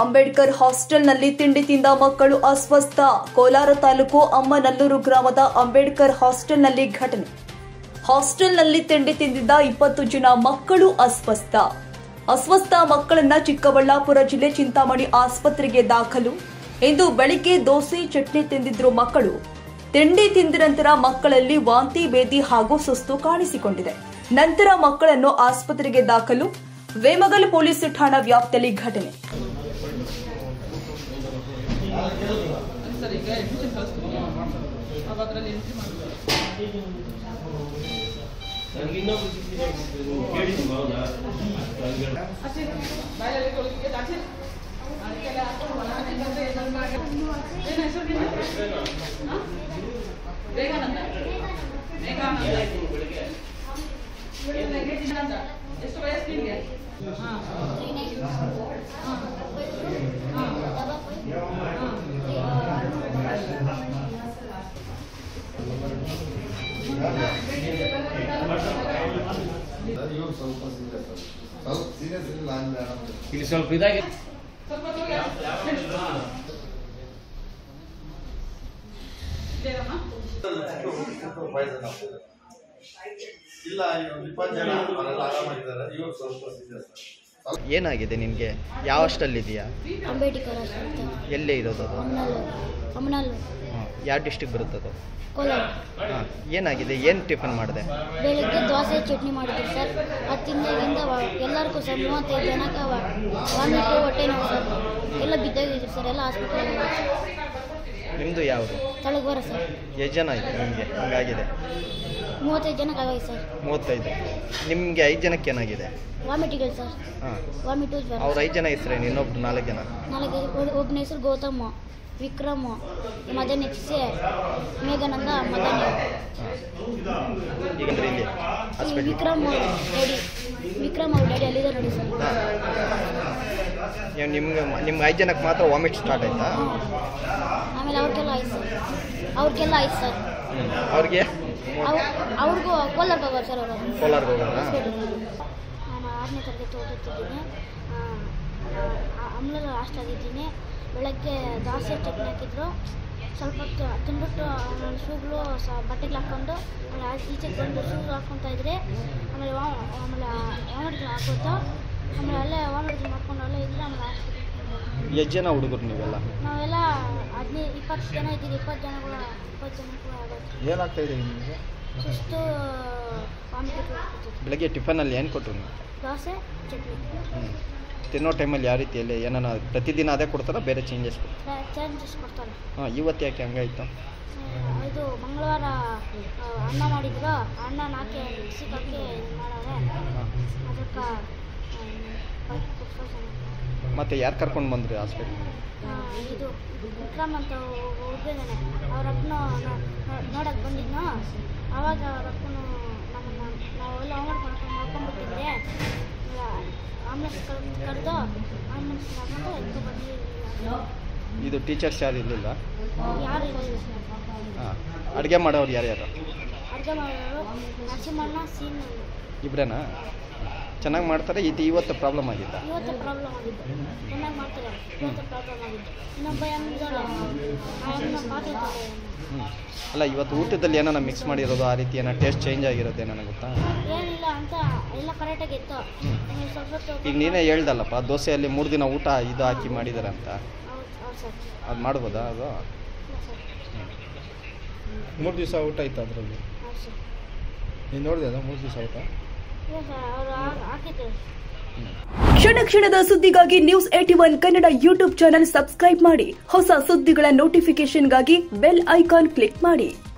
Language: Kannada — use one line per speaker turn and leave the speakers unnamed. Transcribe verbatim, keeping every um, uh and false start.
ಅಂಬೇಡ್ಕರ್ ಹಾಸ್ಟೆಲ್ನಲ್ಲಿ ತಿಂಡಿ ತಿಂದ ಮಕ್ಕಳು ಅಸ್ವಸ್ಥ. ಕೋಲಾರ ತಾಲೂಕು ಅಮ್ಮನಲ್ಲೂರು ಗ್ರಾಮದ ಅಂಬೇಡ್ಕರ್ ಹಾಸ್ಟೆಲ್ನಲ್ಲಿ ಘಟನೆ. ಹಾಸ್ಟೆಲ್ನಲ್ಲಿ ತಿಂಡಿ ತಿಂದಿದ್ದ ಇಪ್ಪತ್ತು ಜನ ಮಕ್ಕಳು ಅಸ್ವಸ್ಥ. ಅಸ್ವಸ್ಥ ಮಕ್ಕಳನ್ನ ಚಿಕ್ಕಬಳ್ಳಾಪುರ ಜಿಲ್ಲೆ ಚಿಂತಾಮಣಿ ಆಸ್ಪತ್ರೆಗೆ ದಾಖಲು. ಇಂದು ಬೆಳಿಗ್ಗೆ ದೋಸೆ ಚಟ್ನಿ ತಿಂದಿದ್ರು ಮಕ್ಕಳು. ತಿಂಡಿ ತಿಂದ ನಂತರ ಮಕ್ಕಳಲ್ಲಿ ವಾಂತಿ ಭೇದಿ ಹಾಗೂ ಸುಸ್ತು ಕಾಣಿಸಿಕೊಂಡಿದೆ. ನಂತರ ಮಕ್ಕಳನ್ನು ಆಸ್ಪತ್ರೆಗೆ ದಾಖಲು. ವೇಮಗಲ್ ಪೊಲೀಸ್ ಠಾಣಾ ವ್ಯಾಪ್ತಿಯಲ್ಲಿ ಘಟನೆ.
ಎಷ್ಟು ವಯಸ್ಸು ನಿಮಗೆ?
ಇಲ್ಲಿ ಸ್ವಲ್ಪ ಇದಾಗಿ
ಏನಾಗಿದೆ ನಿನಗೆ? ಯಾವ ಹಾಸ್ಟೆಲ್ ಇದೆಯಾ?
ಅಂಬೇಡ್ಕರ್ ಹಾಸ್ಟೆಲ್.
ಎಲ್ಲೇ ಇರೋದು ಅದು?
ಅಮ್ಮನಲ್ಲೂರು.
ಯಾವ ಡಿಸ್ಟಿಕ್ ಬರುತ್ತದು?
ಕೋಲಾರ.
ಹಾಂ, ಏನಾಗಿದೆ? ಏನು ಟಿಫನ್ ಮಾಡಿದೆ?
ಬೆಳಗ್ಗೆ ದೋಸೆ ಚಟ್ನಿ ಮಾಡಿದ್ರು ಸರ್. ಅದು ತಿಂದಾಗಿಂದ ಎಲ್ಲರಿಗೂ ಸರ್ ಮೂವತ್ತೈದು ಜನಕ್ಕೆ ವಾಮಿಟು ಹೊಟ್ಟೆ ನೋವು ಸರ್. ಎಲ್ಲ ಬಿದ್ದೋಗಿದ್ರು ಸರ್. ಎಲ್ಲ ಹಾಸ್ಪಿಟಲ್.
ನಿಮ್ಮದು ಯಾವುದು?
ತಳಗೋರ ಸರ್.
ಎಷ್ಟು ಜನ ಆಯಿತು ನಿಮಗೆ ಹಿಂಗಾಗಿದೆ?
ಮೂವತ್ತೈದು ಜನಕ್ಕೆ ಆಗಿದೆ ಸರ್.
ಮೂವತ್ತೈದು. ನಿಮಗೆ ಐದು ಜನಕ್ಕೆ ಏನಾಗಿದೆ?
ವಾಮಿಟಿಗಳು ಸರ್.
ಹಾಂ,
ವಾಮಿಟು ಜ್ವರ.
ಅವ್ರು ಐದು ಜನ ಹೆಸರೇನು? ಇನ್ನೊಬ್ರು ನಾಲ್ಕು ಜನ?
ನಾಲ್ಕು. ಒಬ್ಬನ ಹೆಸರು ಗೌತಮ್, ವಿಕ್ರಮ್, ಮದನ್ ಎಕ್ಸೆ, ಮೇಘಾನಂದ, ಮದನ್.
ಈಗ ಇಲ್ಲಿ ಹಾಸ್ಪಿಟಲ್
ವಿಕ್ರಮ್ ಡ್ಯಾಡಿ ವಿಕ್ರಮ್ ಅವ್ರ ಡ್ಯಾಡಿ ಅಲ್ಲಿದೆ ನೋಡಿ ಸರ್.
ನಿಮ್ಗೆ ನಿಮ್ಗೆ ಐದು ಜನಕ್ಕೆ ಮಾತ್ರ ವಾಮಿಟ್ ಸ್ಟಾರ್ಟ್ ಆಯ್ತಾ?
ಆಮೇಲೆ ಅವ್ರಿಗೆಲ್ಲ ಆಯ್ತು ಸರ್. ಅವ್ರಿಗೆಲ್ಲ ಆಯ್ತು ಸರ್.
ಅವ್ರಿಗೆ
ಅವ್ರಿಗೂ ಕೋಲಾರ್ಗೆ ಹೋಗೋರು ಸರ್. ಅವರು
ಕೋಲಾರ್ಗೆ ಹೋಗೋಣ.
ನಾನು ಆರನೇ ತರಗತಿ ಓದುತ್ತಿದ್ದೀನಿ. ಅಮ್ಲಲ್ಲಿ ಹಾಸ್ಟೆಲಾಗಿದ್ದೀನಿ. ಬೆಳಗ್ಗೆ ದೋಸೆ ಚಟ್ನಿ ಹಾಕಿದ್ರು. ಸ್ವಲ್ಪ ಹೊತ್ತು ತಿಂದ್ಬಿಟ್ಟು ಆಮೇಲೆ ಶೂಗಳು ಸ ಬಟ್ಟೆಗಳು ಹಾಕ್ಕೊಂಡು ಆಮೇಲೆ ಈಚೆಗೆ ಬಂದು ಶೂ ಹಾಕ್ಕೊತಾ ಇದ್ರಿ. ಆಮೇಲೆ ವಾ ಆಮೇಲೆ ವಾಮಿಟ್ಗಳು ಹಾಕೋತು. ಆಮೇಲೆ ಅಲ್ಲೇ ವಾಮಿಟ್ಗಳು ಮಾಡ್ಕೊಂಡು ಅಲ್ಲೇ ಇದ್ದರೆ ಆಮೇಲೆ ಹಾಸ್ಪಿಟಲ್.
ಎಷ್ಟು ಜನ ಹುಡುಗರು ನೀವೆಲ್ಲ?
ನಾವೆಲ್ಲ ಹದಿನೈದು ಇಪ್ಪತ್ತು ಜನ ಇದ್ದೀವಿ. ಇಪ್ಪತ್ತು ಜನಗಳು ಇಪ್ಪತ್ತು ಜನಕ್ಕೂ ಆಗೋದು.
ಏನಾಗ್ತಾ ಇದೆ ನಿಮಗೆ?
ಸುಸ್ತು, ವಾಮಿಟ್ಗಳು ಆಗ್ತಿತ್ತು.
ಬೆಳಗ್ಗೆ ಟಿಫನಲ್ಲಿ ಏನು ಕೊಟ್ಟರು ನೀವು?
ದೋಸೆ ಚಟ್ನಿ.
ಹ್ಞೂ. ತಿನ್ನೋ ಟೈಮಲ್ಲಿ ಯಾವ ರೀತಿಯಲ್ಲಿ ಏನಾನ ಪ್ರತಿದಿನ ಅದೇ ಕೊಡ್ತಾರಾ? ಬೇರೆ ಚೇಂಜಸ್?
ಚೇಂಜಸ್ ಕೊಡ್ತಾರೆ.
ಹಾಂ, ಇವತ್ತು ಯಾಕೆ ಹಂಗಾಯ್ತು?
ಇದು ಮಂಗಳವಾರ ಅನ್ನ ಮಾಡಿದ್ರು. ಅನ್ನ ನಾಲ್ಕೆ ಮಿಕ್ಸಿಗೆ ಹಾಕಿ ಮಾಡಾರೆ. ಅದಕ್ಕೆ
ಮತ್ತೆ ಯಾರು ಕರ್ಕೊಂಡು ಬಂದ್ರಿ ಹಾಸ್ಪಿಟ್ಲಿಗೆ?
ಇದು ವಿಕ್ರಮ್ ಅಂತ ಹುಡುಗಿದ್ದಾನೆ. ಅವ್ರ ಅಪ್ಪನು ನೋಡಕ್ಕೆ ಬಂದಿದ್ನು. ಆವಾಗ ಅವ್ರ ಅಪ್ಪನು ನಮ್ಮನ್ನು ನಾವೆಲ್ಲ ಹೋಮ್ವರ್ಕ್ ಮಾಡ್ಕೊಂಡು ಮಾಡ್ಕೊಂಡ್ಬಿಟ್ಟಿದ್ರೆ ಆಂಬುಲೆನ್ಸ್ ಕರೆದು ಆಂಬುಲೆನ್ಸ್ ಮಾಡ್ಕೊಂಡು ಎದ್ದು ಬಂದಿಲ್ಲ.
ಇದು ಟೀಚರ್ಸ್ ಯಾರು ಇರಲಿಲ್ಲ?
ಯಾರು ಇರಲಿಲ್ಲ.
ಹಾಂ. ಅಡುಗೆ ಮಾಡೋರು ಯಾರ್ಯಾರು?
ಅಡುಗೆ ಮಾಡೋರು ನರಸಿಂಹಣ್ಣ, ಸೀನ್
ಇಬ್ಬರೇನಾ? ಚೆನ್ನಾಗಿ ಮಾಡ್ತಾರೆ? ಇದು ಇವತ್ತು ಪ್ರಾಬ್ಲಮ್ ಆಗಿದ್ದ?
ಇವತ್ತು ಪ್ರಾಬ್ಲಮ್ ಆಗಿತ್ತು. ಚೆನ್ನಾಗಿ ಮಾಡ್ತಾರೆ. ಇವತ್ತು ಪ್ರಾಬ್ಲಮ್ ಆಗಿತ್ತು. ಇನ್ನೊಬ್ಬ ಹೆಂಗಿದ್ದಾಳೆ ಆ ಪಾತ್ರೆ ತೊಗೊಂಡು.
ಹ್ಞೂ. ಅಲ್ಲ, ಇವತ್ತು ಊಟದಲ್ಲಿ ಏನಾನ ಮಿಕ್ಸ್ ಮಾಡಿರೋದು ಆ ರೀತಿ ಏನೋ ಟೇಸ್ಟ್ ಚೇಂಜ್ ಆಗಿರೋದು ಏನಾನ ಗೊತ್ತಾ?
ಏನಿಲ್ಲ ಅಂತ ಎಲ್ಲ ಕರೆಕ್ಟಾಗಿ ಇತ್ತು. ಸ್ವಲ್ಪ
ಈಗ ನೀನೇ ಹೇಳ್ದಲ್ಲಪ್ಪ, ದೋಸೆಯಲ್ಲಿ ಮೂರು ದಿನ ಊಟ ಇದು ಹಾಕಿ ಮಾಡಿದ್ದಾರೆ ಅಂತ.
ಹೌದು ಸರ್.
ಅದು ಮಾಡ್ಬೋದಾ ಅದು? ಮೂರು ದಿವಸ ಊಟ ಇತ್ತು ಅದರಲ್ಲಿ?
ಹೌದು ಸರ್.
ನೀನು ನೋಡಿದೆ ಅದು ಮೂರು ದಿವಸ ಊಟ?
ಇಲ್ಲ ಸರ್, ಅವರು ಹಾಕಿದ್ರು.
ಕ್ಷಣ ಕ್ಷಣದ ಸುದ್ದಿಗಾಗಿ news AT one Kannada YouTube channel subscribe ಮಾಡಿ. ಹೊಸ ಸುದ್ದಿಗಳ ನೋಟಿಫಿಕೇಶನ್ಗಾಗಿ ಬೆಲ್ ಐಕಾನ್ ಕ್ಲಿಕ್ ಮಾಡಿ.